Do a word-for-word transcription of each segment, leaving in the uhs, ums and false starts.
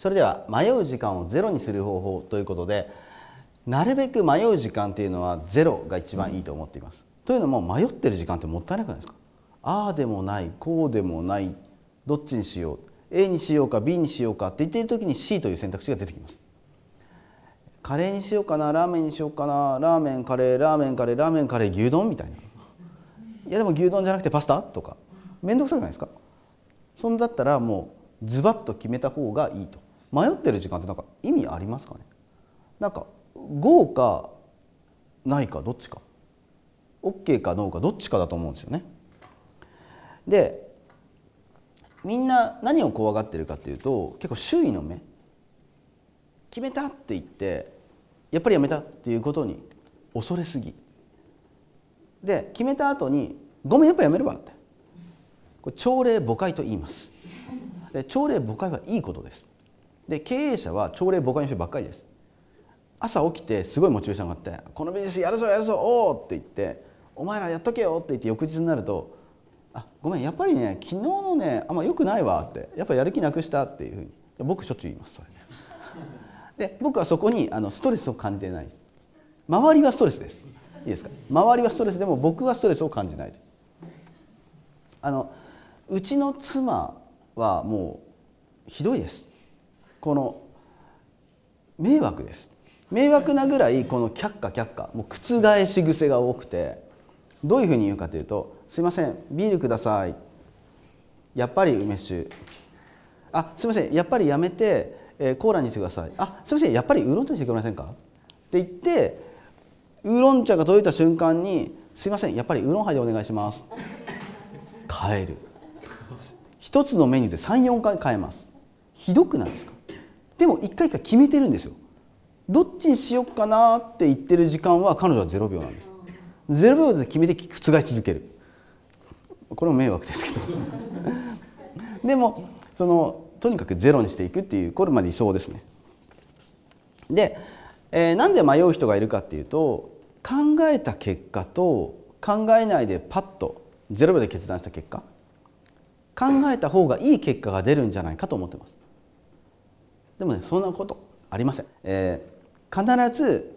それでは迷う時間をゼロにする方法ということで、なるべく迷う時間っていうのはゼロが一番いいと思っています。というのも迷ってる時間ってもったいなくないですか。ああでもないこうでもない、どっちにしよう、 A にしようか ビー にしようかって言っている時に シー という選択肢が出てきます。カレーにしようかな、ラーメンにしようかな、ラーメンカレーラーメンカレーラーメンカレー牛丼みたいな、いやでも牛丼じゃなくてパスタとか面倒くさくないですか。そんだったらもうズバッと決めた方がいいと。迷ってる時間ってなんか意味ありますかね。なんか ゴー かないかどっちか、 オーケー かノーかどっちかだと思うんですよね。でみんな何を怖がってるかっていうと、結構周囲の目、決めたって言ってやっぱりやめたっていうことに恐れすぎで、決めた後にごめんやっぱやめればって、これ朝令暮改と言います。で朝令暮改はいいことです。で経営者は朝令暮改の人ばっかりです。朝起きてすごいモチベーションがあって「このビジネスやるぞやるぞおお!」って言って「お前らやっとけよ!」って言って翌日になると「あごめんやっぱりね昨日のねあんま良くないわ」って「やっぱやる気なくした」っていうふうに僕しょっちゅう言いますそれね。で僕はそこにあのストレスを感じてないです。周りはストレスです。いいですか。周りはストレスでも僕はストレスを感じない。あのうちの妻はもうひどいです。この迷惑です。迷惑なぐらいこの却下却下もう覆し癖が多くて、どういうふうに言うかというと「すいませんビールください」「やっぱり梅酒」「あすいませんやっぱりやめて、えー、コーラにしてください」「あすいませんやっぱりウーロン茶にしてくれませんか」って言ってウーロン茶が届いた瞬間に「すいませんやっぱりウーロンハイでお願いします」変える。一つのメニューでさんよんかい変えます。ひどくないですか。でもいっかいいっかい決めてるんですよ。どっちにしようかなって言ってる時間は彼女はゼロびょうなんです。ゼロびょうで決めて覆し続ける。これも迷惑ですけどでもそのとにかくゼロにしていくっていうこれまあ理想ですね。で、えー、なんで迷う人がいるかっていうと、考えた結果と考えないでパッとゼロびょうで決断した結果、考えた方がいい結果が出るんじゃないかと思ってます。でもねそんなことありません。えー、必ず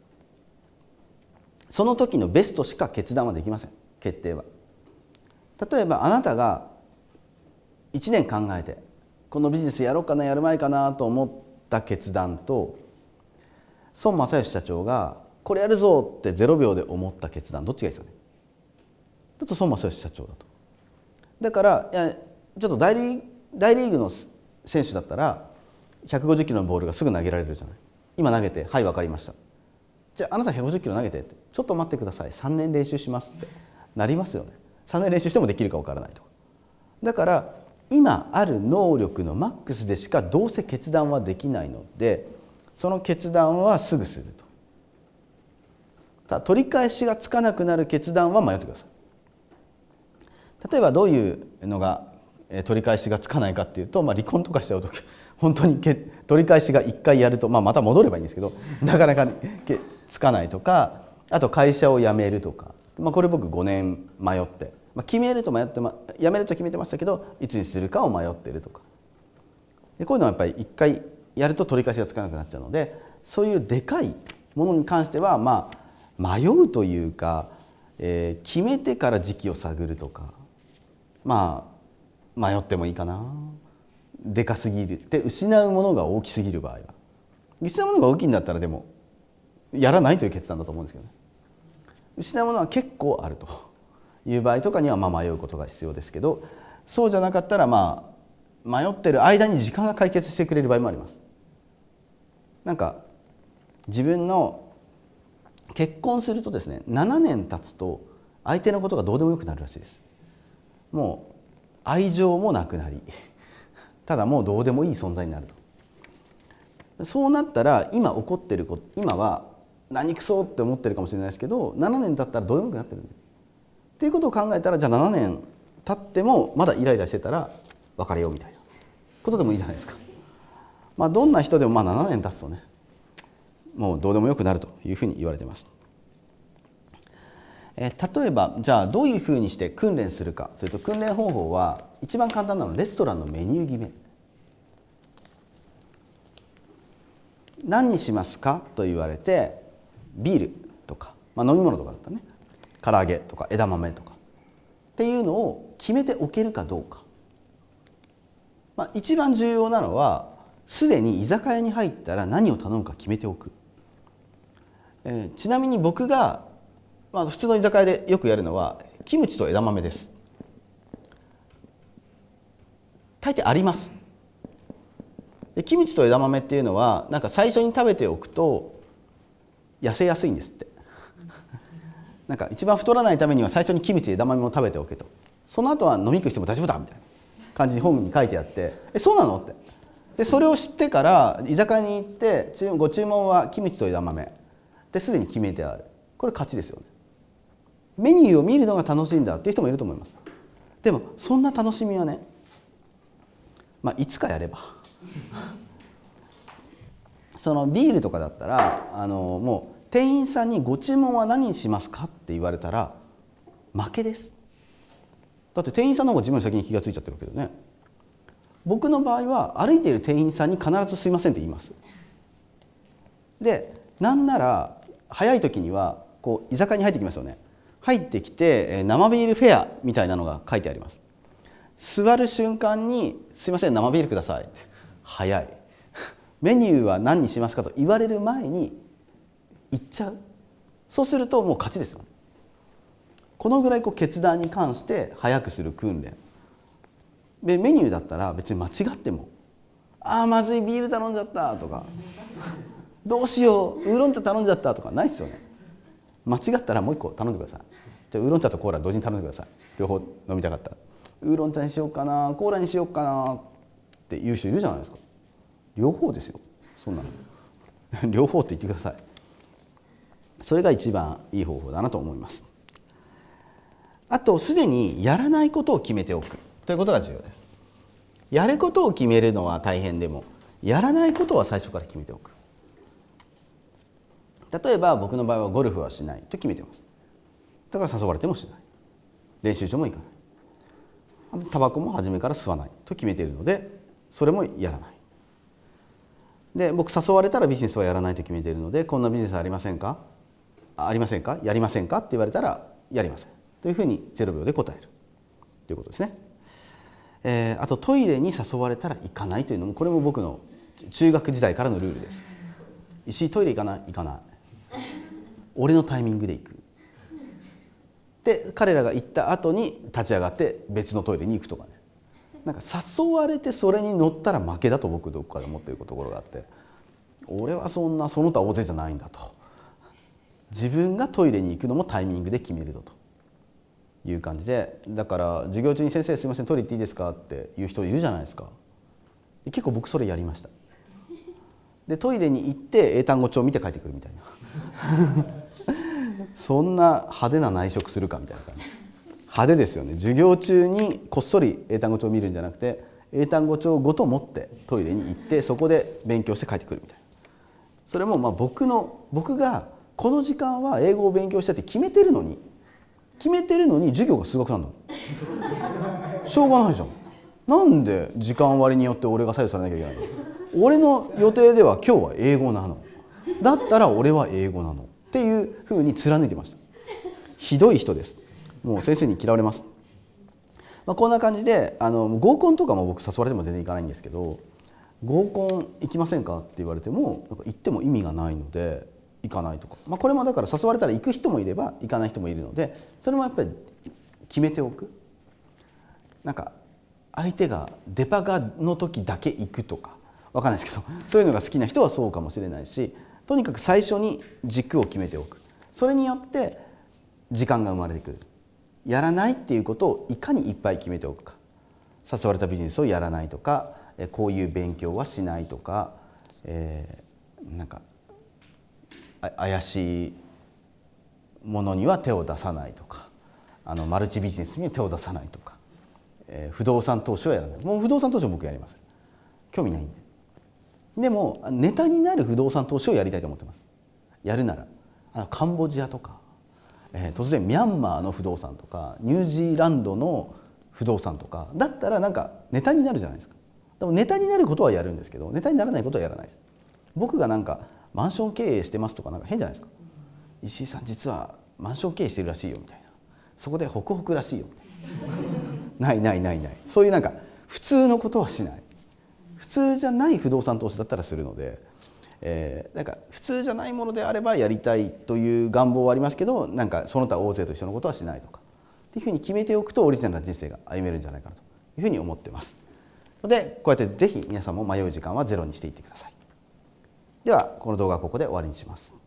その時のベストしか決断はできません。決定は。例えばあなたがいちねん考えてこのビジネスやろうかなやるまいかなと思った決断と、孫正義社長がこれやるぞってゼロびょうで思った決断、どっちがいいですかね。だと孫正義社長だと。だからいやちょっと大リ大リーグの選手だったらひゃくごじゅっキロのボールがすぐ投げられるじゃない。今投げて「はい分かりました」じゃああなたひゃくごじゅっキロ投げてってちょっと待ってくださいさんねん練習しますってなりますよね。さんねん練習してもできるか分からないと。だから今ある能力のマックスでしかどうせ決断はできないので、その決断はすぐすると。ただ取り返しがつかなくなる決断は迷ってください。例えばどういうのが取り返しがつかないかっていうと、まあ、離婚とかしちゃうと本当に取り返しがいっかいやると、まあ、また戻ればいいんですけどなかなかつかないとか、あと会社を辞めるとか、まあ、これ僕ごねん迷って、まあ、決めると迷って、ま、辞めると決めてましたけどいつにするかを迷ってるとかで、こういうのはやっぱりいっかいやると取り返しがつかなくなっちゃうので、そういうでかいものに関してはまあ迷うというか、えー、決めてから時期を探るとか、まあ迷ってもいいかな。でかすぎるで失うものが大きすぎる場合は、失うものが大きいんだったらでもやらないという決断だと思うんですけどね。失うものは結構あるという場合とかにはまあ迷うことが必要ですけど、そうじゃなかったらまあ迷ってる間に時間が解決してくれる場合もあります。なんか自分の結婚するとですね、ななねん経つと相手のことがどうでもよくなるらしいです。もう愛情もなくなり、ただもうどうでもいい存在になると。そうなったら今起こってること、今は何くそって思ってるかもしれないですけど、ななねん経ったらどうでもよくなってるんでっていうことを考えたら、じゃあななねん経ってもまだイライラしてたら別れようみたいなことでもいいじゃないですか。まあどんな人でもまあななねん経つとね、もうどうでもよくなるというふうに言われています。え例えばじゃあどういうふうにして訓練するかというと、訓練方法は一番簡単なのはレストランのメニュー決め。 何にしますかと言われてビールとか、まあ、飲み物とかだったらね唐揚げとか枝豆とかっていうのを決めておけるかどうか、まあ、一番重要なのはすでに居酒屋に入ったら何を頼むか決めておく、えー、ちなみに僕が、まあ、普通の居酒屋でよくやるのはキムチと枝豆です。大抵あります。でキムチと枝豆っていうのはなんか最初に食べておくと痩せやすいんですってなんか一番太らないためには最初にキムチ枝豆も食べておけと、その後は飲み食いしても大丈夫だみたいな感じにホームに書いてあって、えそうなのって、でそれを知ってから居酒屋に行ってご注文はキムチと枝豆ですでに決めてある、これ勝ちですよね。メニューを見るのが楽しいんだっていう人もいると思います。でもそんな楽しみはね、まあ、いつかやればそのビールとかだったらあのもう店員さんにご注文は何にしますかって言われたら負けです。だって店員さんの方が自分の先に気がついちゃってるわけだよね。僕の場合は歩いている店員さんに必ずすいませんって言います。でなんなら早い時にはこう居酒屋に入ってきますよね。入ってきて生ビールフェアみたいなのが書いてあります。座る瞬間に「すいません生ビールください」って早いメニューは何にしますかと言われる前に言っちゃう。そうするともう勝ちですよね。このぐらいこう決断に関して早くする訓練で、メニューだったら別に間違っても「ああまずいビール頼んじゃった」とか「どうしようウーロン茶頼んじゃった」とかないですよね。間違ったらもう一個頼んでください。じゃあウーロン茶とコーラ同時に頼んでください。両方飲みたかったらウーロン茶にしようかなコーラにしようかなって言う人いるじゃないですか。両方ですよそんなの両方って言ってください。それが一番いい方法だなと思います。あとすでにやらないことを決めておくということが重要です。やることを決めるのは大変でもやらないことは最初から決めておく。例えば僕の場合はゴルフはしないと決めています。だから誘われてもしない、練習場も行かない、あとタバコも初めから吸わないと決めているのでそれもやらない。で僕誘われたらビジネスはやらないと決めているので、こんなビジネスありませんかありませんかやりませんかって言われたらやりませんというふうにゼロびょうで答えるということですね。えー、あとトイレに誘われたら行かないというのもこれも僕の中学時代からのルールです。石井トイレ行かない行かない俺のタイミングで行くで彼らが行った後に立ち上がって別のトイレに行くとかね、なんか誘われてそれに乗ったら負けだと僕どこかで思っているところがあって、俺はそんなその他大勢じゃないんだと、自分がトイレに行くのもタイミングで決めるぞという感じで、だから授業中に「先生すいませんトイレ行っていいですか?」って言う人いるじゃないですか。結構僕それやりました。でトイレに行って英単語帳を見て帰ってくるみたいなそんな派手な内職するかみたいな感じ。派手ですよね。授業中にこっそり英単語帳を見るんじゃなくて英単語帳ごと持ってトイレに行ってそこで勉強して帰ってくるみたいな。それもまあ僕の僕がこの時間は英語を勉強したって決めてるのに決めてるのに授業が数学なんだもん。しょうがないじゃん。なんで時間割によって俺が左右されなきゃいけないの。俺の予定では今日は英語なのだったら俺は英語なのっていうふうに貫いてました。ひどい人です。もう先生に嫌われます。まあ、こんな感じであの合コンとかも僕誘われても全然行かないんですけど、合コン行きませんかって言われてもなんか行っても意味がないので行かないとか、まあ、これもだから誘われたら行く人もいれば行かない人もいるので、それもやっぱり決めておく。なんか相手がデパがの時だけ行くとかわかんないですけど、そういうのが好きな人はそうかもしれないし、とにかく最初に軸を決めておく。それによって時間が生まれてくる。やらないっていうことをいかにいっぱい決めておくか。誘われたビジネスをやらないとか、こういう勉強はしないとか、えー、なんか怪しいものには手を出さないとか、あのマルチビジネスには手を出さないとか、えー、不動産投資はやらない。もう不動産投資は僕やりません。興味ないんで。でもネタになる不動産投資をやりたいと思ってます。やるならあのカンボジアとか、えー、突然ミャンマーの不動産とかニュージーランドの不動産とかだったらなんかネタになるじゃないですか。でもネタになることはやるんですけどネタにならないことはやらないです。 僕がなんかマンション経営してますとかなんか変じゃないですか。石井さん実はマンション経営してるらしいよみたいな、そこでホクホクらしいよみたいなないないないない、そういうなんか普通のことはしない。普通じゃない不動産投資だったらするので、えー、なんか普通じゃないものであればやりたいという願望はありますけど、なんかその他大勢と一緒のことはしないとかっていうふうに決めておくとオリジナルな人生が歩めるんじゃないかなというふうに思ってますので、こうやってぜひ皆さんも迷う時間はゼロにしていってください。ではこの動画はここで終わりにします。